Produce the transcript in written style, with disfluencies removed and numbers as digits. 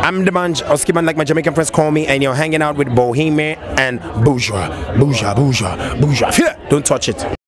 I'm DBANJ, or Skibban like my Jamaican friends call me, and you're hanging out with Bohemian and Bourgeois. Bourgeois. Don't touch it.